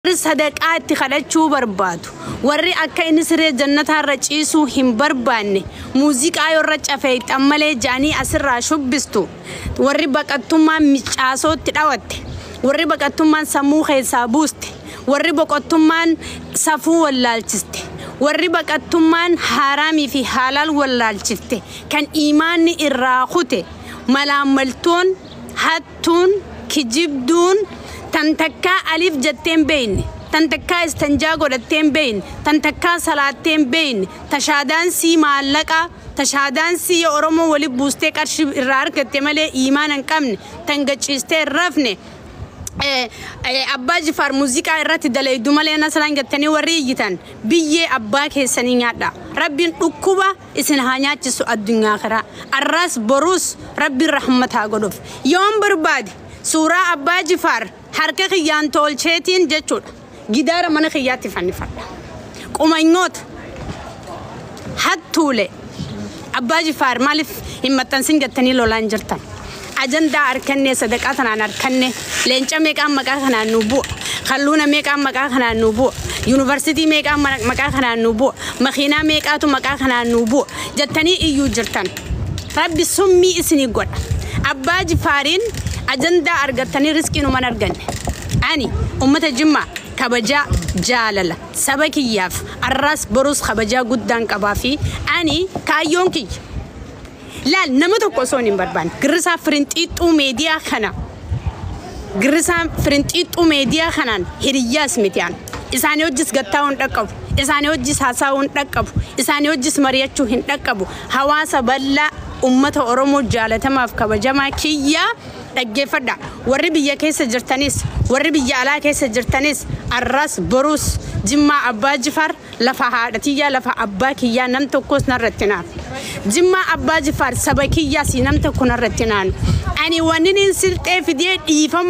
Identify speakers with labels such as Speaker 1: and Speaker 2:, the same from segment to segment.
Speaker 1: صدقات خلتشو بربادو ورّي أكا إنسري جنتها رجيسو هم برباني موسيقى أيو رجع فيت أمالي جاني أسر راشوب بستو ورّي بقتما مجاسو تداوت ورّي بقتما سمو خيسابوست ورّي بقتما صفو واللالجست ورّي بقتما حرامي في حلال واللالجست كان إيماني إراخوتي ملاملتون هاتون كجبدون تنتكا ألف جتين بين تنتكا استنجاغو جتين بين تنتكا صلاتين بين تشادان سي معلقة تشادان سي أورمو ولي بوستيك أرشب إرار كتمالي إيمانا كامن تنجيستي رفني أبا جفار موسيقى إرات دلي دومالي ناسلان جتني وريجتان بيه أباك هسنين يادا ربين أكوبا إسن هانيات جسو الدنيا خرا الراس بروس ربي رحمتها قدوف يوم برباد سورة أبا جفار حركة خيان تول شيتين جتشود جدار من خياتي فني فرد قومينوت حتولي أبا جفار مالف إما تنسين جتني لولان جرتان أجندا أركنة صدقاتنا عن أركنة لينشا ميكام مكاننا نبوء خلونا ميكام مكاننا نبوء يونيفرسيتي ميكام مكاننا نبوء مخينا ميكاتو مكاننا نبوء جتني إيو جرتان ربي سمي إسني قد أبا جفارين أجندا أرجعتني رزقي نمان أرجعني أني أمة الجمعة كبجا جاللا سبكي ياف الراس بروس خبجا قدان كبافي أني كايونكي لا نمتو كوسوني بربان غرسا فرنتيت وميديا خنا غرسا فرنتيت وميديا خنان هرياس متيان إسانيو جس قطعون ركب إسانيو جس حساون ركب إسانيو جس مريتشو هن ركبو حواس بلا أمة أورمو جالة ما في كبجا ما كيا أجفدا وربي كيس جرتنيس وربي على كيس جرتنيس الراس بروس جمع أبا جفر لفهادتيا لفه أبا كيا نمتو كوس نرتنا جمع أبا جفر سبكيا سينمتو كون نرتنا أني وانين سلطة في دي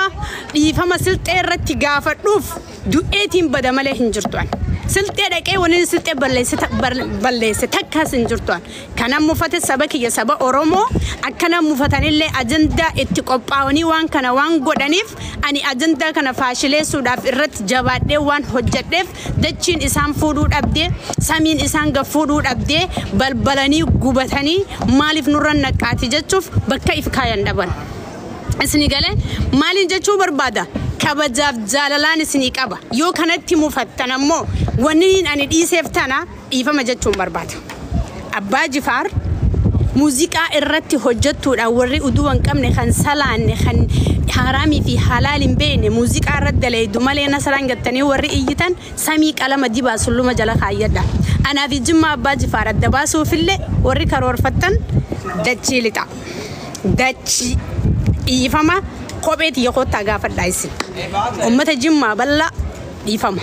Speaker 1: إيفما سلطة رتجافة روف دو 18 بدمله هنجرتوان سلطة دكي وانين سلطة بلسة تكاس هنجرتوان كنا مفتة سبكيا سبا أورومو أكنا مفتاني اللي أجندا اتقبعوني وان كنا وان قدنيف أني أجندا كنا فاشلة سوداف إرت جواد وان حجتف دچين إسان فودود أبدي سامين إسان غفودود أبدي بلبلاني غوبتاني مالف نوران نكاتي جتشوف بكيف كاين دبن اسني قال مالين جتشو بربادا كبجاف جالالان اسني كابا يو كانت مفتنا مو ونين أني إيسفتنا إيفما جتشو بربادا أبا جفار موسيقى إرتي حجتو أوري أدوان كم نخن سلان نخن حرامي في حلال بين موسيقى رد لي دمالي نسلان جتني وري إيجتان سامي كلام ديبا سلوما جلا خايدا أنا في جمع باجي فارد دباسو في اللي وري كرور فتن دتشي لتا دتشي إيفما قبيت يخوت تغافر دايسي أمة جمع بلا إيفما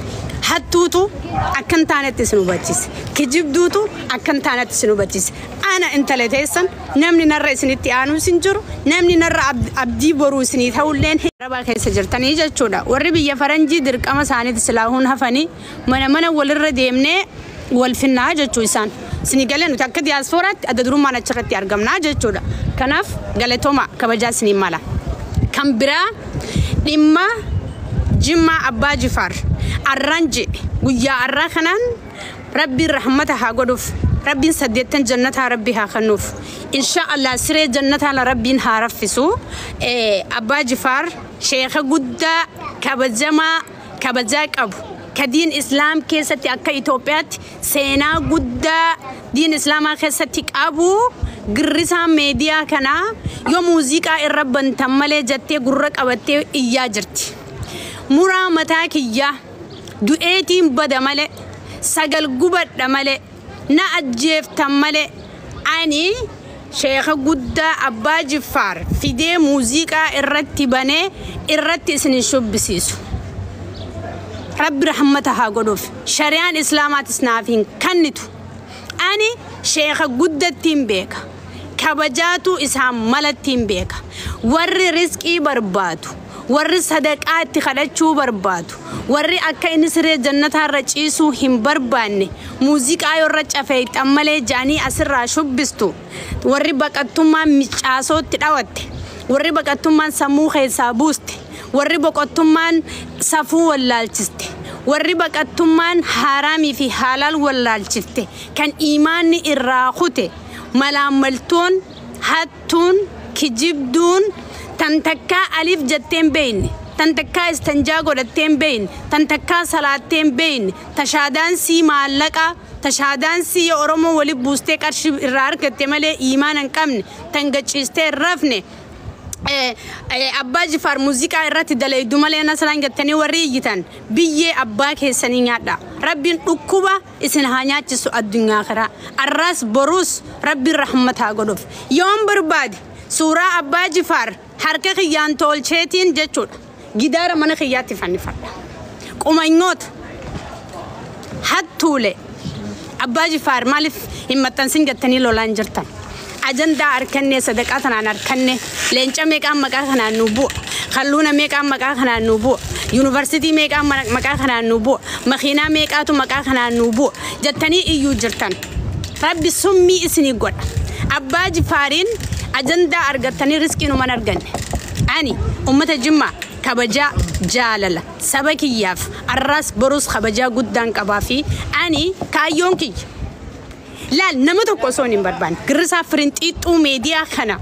Speaker 1: حتوتو أكن تانت سنوباتيس كجبدوتو أكن تانت سنوباتيس أنا أنت لتيسن نمني نرى سنتي أنو سنجرو نمني نرى عبدي برو سنيت هولين ربا كيس جرتني جتشودا وربي يفرنجي درك أما ساني تسلاهون هفني من ولر ديمني والفنا جتشويسان سني قالين وتأكد يا صورة أدرو ما نشرت يرجمنا جتشودا كناف قالتهما كبجا سني مالا كمبرا لما جمع أبا جفار الرنجي ويا الرخنان ربي رحمتها قدوف ربي سديتن جنتها ربي خنوف إن شاء الله سري جنتها لربي هارفسو أبا جفار شيخ قدّا كبجاك أبو كدين إسلام كيستي أكا إثيوبيات سينا قدّا دين إسلام كيستي أبو قرصا ميديا كنا يوم موسيقى الرب تملي جتي قرق أبتي إيا جرتي مرامتاك إيا دو 18 بدا ملي سجل قبط ملي نأجف تملي أني شيخ قدّا أبا جفار في دي موسيقى الرتباني الرتسني شوب بسيسو رب رحمتها قدوف شريان إسلامات سنافين كنتو أني شيخ قدّا تيمبيك كبجاتو إسهام ملت تيمبيك ور رزقي برباتو ور صدقات خلتشو برباتو ور أكا إنسري جنتها رجيسو هم برباني موسيقى أيو رجع فيت أمالي جاني أسر راشوب بستو ور بقتما مجاسو تداوت ور بقتما سمو خيسابوست warri boqottummaan safuu wallaalchiste warri baqattummaan haraamii fi halal wallaalchiste kan iimaanni irraa kute malaamaltuun hattuun kijibduun tantakkaa alif jetteen beeyne tantakkaa istanjaa godhatteen beeyne tantakkaa salaatteen beeyne tashaadaan sii maallaqa tashaadaan sii oromoo wali buustee qarshii irraa argatte malee iimaan hin qabne tangachiistee rafne Abbaa Jifaar muuziqaa irratti dalaydu malee nasraan gattanii warri iyyitan biyyee abbaa keessanii nyaadha rabbiin dhukkuba isin haa nyaachisu addunyaa karaa arraas boruus rabbiin rahmataa godhuuf yoon barbaade suuraa Abbaa Jifaar harka kiyyaan tolcheetiin jechuudha gidaara mana kiyyaatti fannifadha qumanyoota hattuule Abbaa Jifaar maaliif hin maxxansin gattanii lolaan jirtan ajanda arkanne sadaqatan arkanne leenca meeqaan maqaa kanaan nu bu'a kalluuna meeqaan maqaa kanaan nu bu'a university meeqaan maqaa kanaan nu bu'a makiinaa meeqaatu maqaa kanaan nu bu'a jettanii iyyuu jirtan rabbi summii isinii godha Abbaa Jifaariin ajanda argattanii riskiin uman arganne ani ummata Jimmaa kabajaa jaalala saba kiyyaaf arraas boruus kabajaa guddaan qabaa fi ani kaayyoon kiyya laal nama tokko osoon hin barbaanne girrisaa firinxiixuu meediyaa kana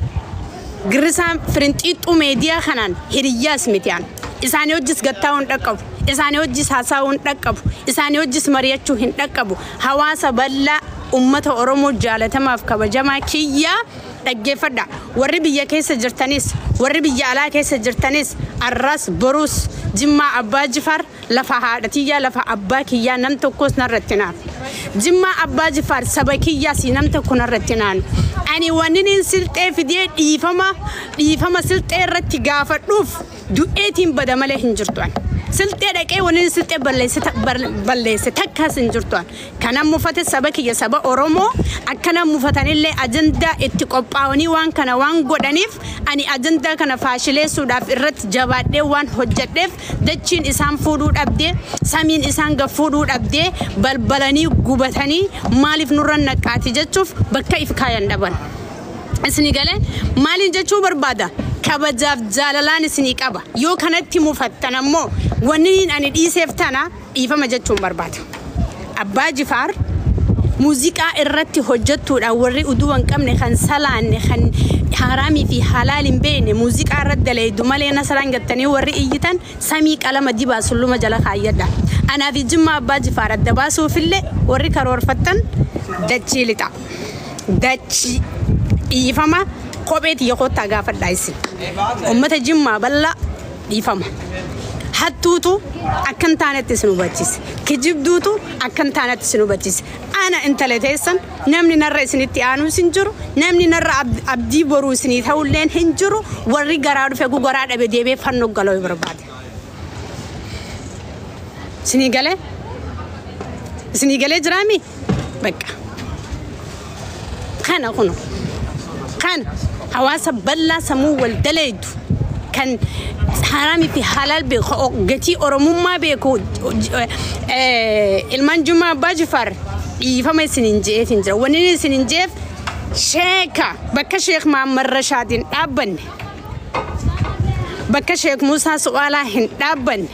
Speaker 1: girrisaa firinxiixuu meediyaa kanaan hiriyyaas mitiyaan isaanii hojis gattaa'uu hin dhaqqabu isaanii hojis haasaa'uu hin dhaqqabu isaanii hojis mari'achuu hin dhaqqabu hawaasa bal'aa ummata Oromoo jaalatamaaf kabajamaa kiyyaa dhaggeeffadha warri biyya keessa jirtanis warri biyya alaa keessa jirtanis arraas boruus Jimmaa Abbaa Jifaar lafa haadhatiyyaa lafa abbaa kiyyaa nam tokkos narratti naan Jimmaa Abbaa Jifaar saba kiyyaa si nam tokko narratti naan ani wannin silxee fidee dhiifama silxee irratti gaafadhuuf du'eetiin bada malee hin jirtu silxee dhaqee wannin silxee balleesse takkaas hin jirtu kana mufate saba kiyya saba Oromoo akkana mufatanillee ajandaa itti qophaa'anii waan kana waan godhaniif ani ajandaa kana faashileessuudhaaf irratti jabaadhee waan hojjedheef dachiin isaan fuudhuu dhabdee samiin isaan gaffuudhuu dhabdee balbalanii gubatanii maaliif nurra naqaati jechuuf bakka if kaayan dhaban isni galee maaliin jechuu barbaada kabajaaf jaalalaan isni qaba yoo kanatti mufattan ammoo wanni ani dhiiseef tana dhiifama jechuun barbaada Abbaa Jifaar muuziqaa irratti hojjettuudha warri uduwan qabne kan salaanne kan haraamii fi halaal hin beekne muuziqaa irratti dalaydu malee nasraan gattanii warri iyyitan samii qalama dibaa sulluma jala kaayyadha anaa fi Jimmaa Abbaa Jifaar adda baasuufillee warri karoorfattan dachii lixa dachii dhiifama kopheeti yokoottaa gaafadhaa isin ummata Jimmaa bal'aa dhiifama hattuutu akkan taanetti isin hubachiise kijibduutu akkan taanetti isin hubachiise ana intala teessan namni narra isinitti aanu isin jiru namni narra abdii boruu isinii ta'ulleen hin jiru warri garaa dhufe gugaraa dhabe deebee fannoo galoo barbaade isinii galee jiraami bakka kana kuno kana hawaasa bal'aa samuu wal daleedu kan haraamii fi halal beeku gatii oromummaa beeku ilmaan Jimmaa Abbaa Jifaar dhiifama isinin jeetiin jira wanni isinin jeef sheeka bakka Sheekh Muhammad Rashaadin dhaabbanne bakka Sheekh Muusaa Su'aalaa hin dhaabbanne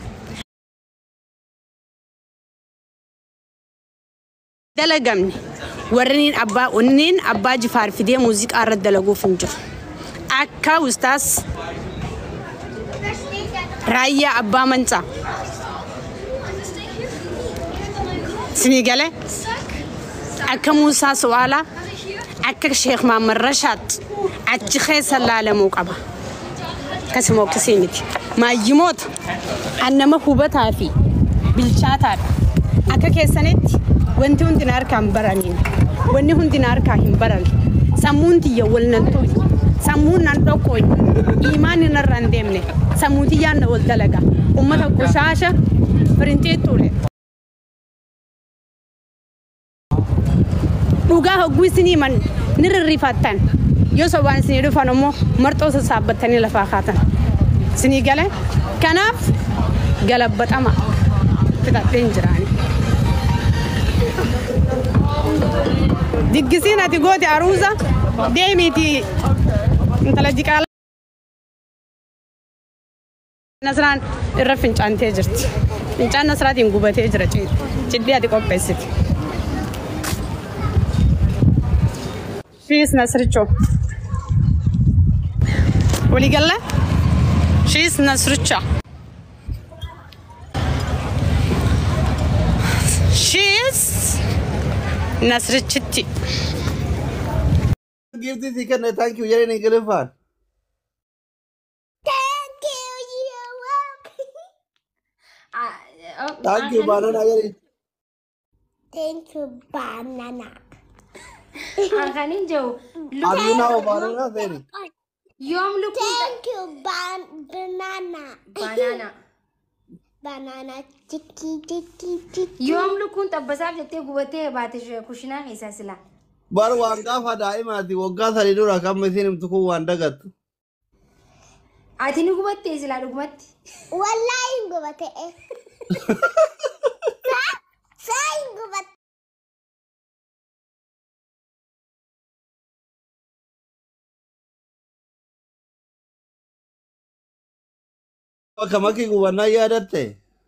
Speaker 1: dalagamne warreen Abbaa Jifaar fidee muuziqaa irratti dalaguuf hin jiru akka ustaas Raayyaa Abbaa Mancaa Sinigale akka Muusaa Su'aalaa akka Sheekh Muhammad Rashaad achi keessa laalamuu qaba kasimo kisimiti maayimoota annama hubataa fi bilchaataadha akka keessanitti wanti hundi harkaan baraniin wanni hundi harkaan hin baran sammuun tiyya walnantuu sammuun nan dhokoo iimaan narraan deemne sammuuti yaanna wal dalaga ummata qushaasha firinteetuule dhugaa hogguu isinii man nirrifattan yoo sobaan isinii dhufan ammoo marxoo sasaabbattanii lafaa kaatan isinii gale kanaaf galabbaxama fixadheen jiraani diggisiin ati goote aruusa deemiiti intala jiqaala نصران الرفنج أنت جرت إن كان نصرات ينقبة تجرت جدي هذه قبة ست شيس نصر شو ولي قال له شيس نصر شو شيس نصر شتي
Speaker 2: Give this chicken a thank you, Jerry Nicolifan.
Speaker 3: Thank you, you're welcome.
Speaker 2: Thank you, banana.
Speaker 3: Thank you, banana.
Speaker 4: Ankanin Joe.
Speaker 2: Are you now banana?
Speaker 4: Yom look.
Speaker 3: Thank you, banana.
Speaker 4: Banana.
Speaker 3: Banana, tiki.
Speaker 4: Yom look on tabasab jete gubate batish kushina isasila.
Speaker 2: Bar wanga fa daima di wagga salidura kam mesin tuku wandagat.
Speaker 4: Atini gubate sila gubat.
Speaker 3: Wallahi gubate. Say gubate.
Speaker 2: Kamaki gubanna yadatte.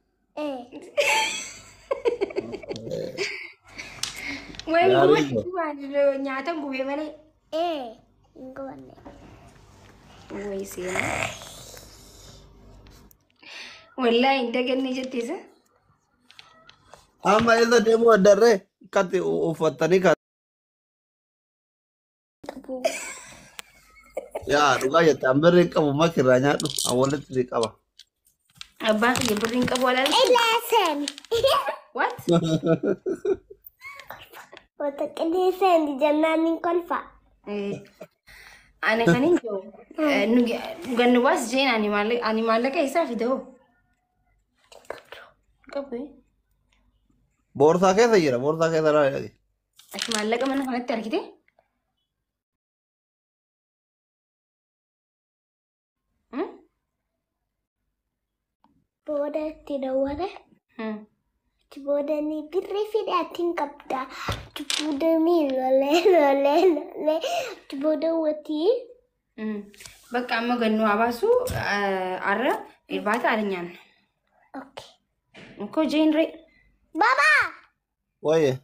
Speaker 4: When you nyata gube mane.
Speaker 3: Gubate.
Speaker 4: Wai see. Wallahi intaken ni jetisa.
Speaker 2: Ama ida demo adarre kati ufatani kat. Ya, duga ya tambere kamu makiranya tu awalnya tadi kawa.
Speaker 4: Abang ye bring ka bola.
Speaker 3: Lesson.
Speaker 4: What?
Speaker 3: Wata kedisen di jananin konfa.
Speaker 4: Ane kanin Joe. Nugan was Jane animal ka isa video. Kape.
Speaker 2: Borsa ke sahira, borsa ke sarah lagi.
Speaker 4: Ashmal ka man kanat tarkite.
Speaker 3: Boda tidak wara. Boda ni birri fidatin kapta. Boda ni lole. Boda wati.
Speaker 4: Bakka amma gannu abasu arra irbata arinyan.
Speaker 3: Okay.
Speaker 4: Ko Jane re.
Speaker 3: Baba.
Speaker 2: Waye.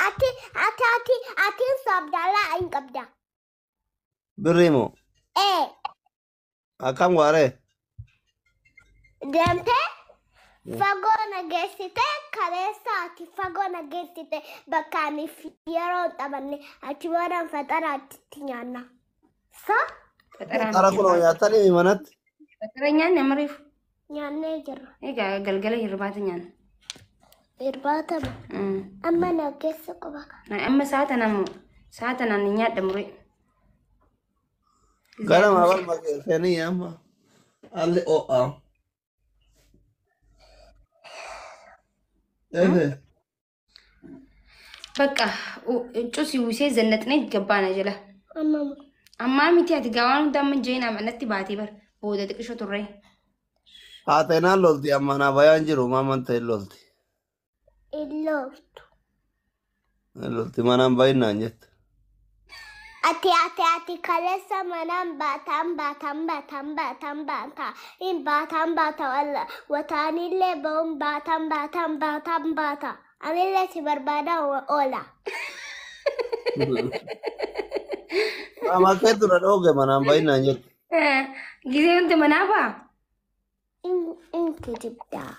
Speaker 3: Ati sabdala ain kapda.
Speaker 2: Berimu. Akam ware.
Speaker 3: Dempe. Fagona gesite karesa ati fagona gesite bakani fiero tabane ati waran fatara tinyana. Sa?
Speaker 2: Tara kuno ya tani manat.
Speaker 4: Fataranyan namarif.
Speaker 3: Nyanne jira.
Speaker 4: Ega galgala irbata nyan.
Speaker 3: Irbata ba. Amma na gesa ko baka.
Speaker 4: Na amma saata nan nyat damre.
Speaker 2: Garam awal makai seni ya ma. Ali o.
Speaker 4: Bakka cusi wusee zannatnee gabbaana jala. Ammaa miti ati gaawaan damma jeenaa manatti baatee bar booda xiqqisho turre.
Speaker 2: Haateenaan lolti amma na bayaan jiru maaman ta'e lolti.
Speaker 3: Iloftu.
Speaker 2: Lolti manaan baay'inaan jette.
Speaker 3: Ati kalesa manaan bata. In bata walla wataanillee ba'uun bata. Anillee si barbaada oola.
Speaker 2: Ama kee tura dhooge manaan baay'inaan jette.
Speaker 4: Gisee wanti manaafaa?
Speaker 3: Inti dibdaa.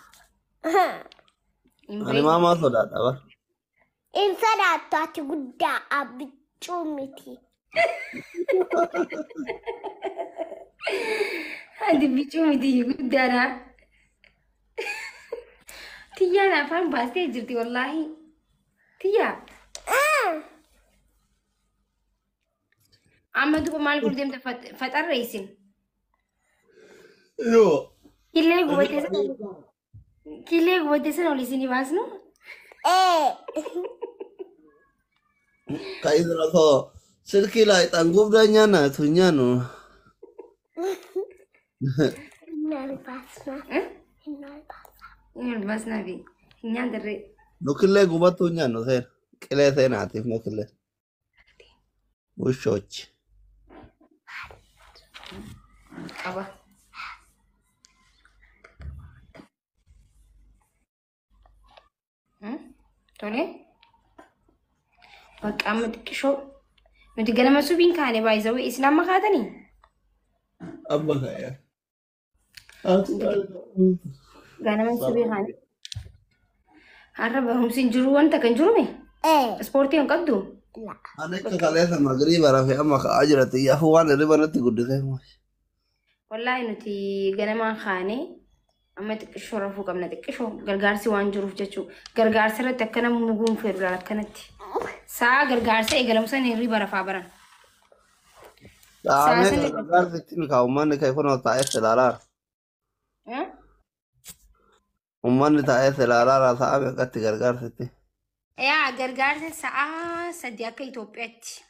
Speaker 2: Ani maamaa sodaadha bar.
Speaker 3: In sodaattu ati guddaa abbichuu miti.
Speaker 4: Ati bichuu miti guddaadha. Tiyyaan afaan baastee jirti wallaahi. Tiyyaa. Amma duuba maal gurdeemta faxarra isin?
Speaker 2: Yoo.
Speaker 4: Killee gubattee sana ol isinii baasnu?
Speaker 2: Kaisra so silki lai tanggup dan nyana tu nyanu.
Speaker 3: Innal basna.
Speaker 4: Innal basna bi. Nyan darre.
Speaker 2: Nukile gubat tu nyanu ser. Kile ser natif nukile. Ushoch.
Speaker 4: Apa? تولي بقى متكشو متقلم سوبين كاني بايزوي إسلام مخاتني
Speaker 2: أبا يا
Speaker 4: قانا من سوبين كاني عربهم سنجرو وانت كنجرومي
Speaker 3: ايه
Speaker 4: سبورتي انقدو
Speaker 3: لا
Speaker 2: أنا كذا مغرب أنا في أما أجرت يا هو أنا ربنا تقول ده
Speaker 4: والله نتي قانا ما خاني أما تكشو رفو كم نتكشو غرغارسي وانجروف جاتشو غرغارسي رتكنا مغوم في بلا كانتي سا غرغارسي إيقلمسان ريبا رفا بران
Speaker 2: أنا غير ستين كأمان كيفون تايس لارا أمان تايس لارا راسا أبي كتير غير ستين
Speaker 4: يا غرغارسي سا سدياك إثيوبياتي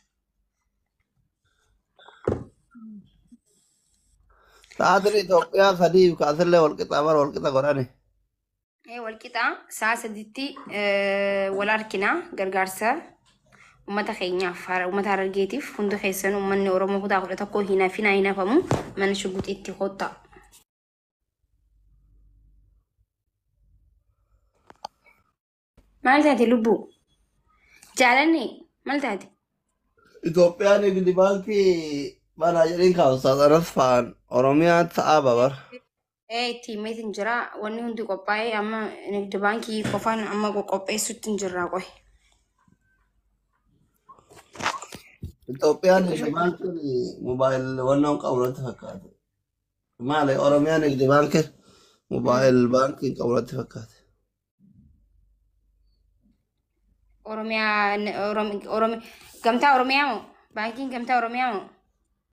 Speaker 2: تادري تو يا سدي كاسل والكتاب قراني
Speaker 4: والكتا سا سديتي ولا ركنا غرغارسا ومتى خينيا فار ومتى رجيتيف فندو خيسن ومن أورومو كدا قلت أكو هنا فينا هنا فمو من شغوت إتي خطة مالتها تلبو جالني مالتها
Speaker 2: إثيوبيا نقدي بالكي بنا جرين كاوسا رسفان أوروميا صعبة بر
Speaker 4: تيمي تنجرا واني هندو قباي أما نقدي بانكي كفان أما قباي سوت تنجرا قوي
Speaker 2: إثيوبيا نقدي بالكي موبايل ونوم قولت فكات ما لي أوروميا نقدي بالكي موبايل بانكي قولت فكات
Speaker 4: أوروميا أورومي كمتا أوروميا مو بانكين كمتا أوروميا مو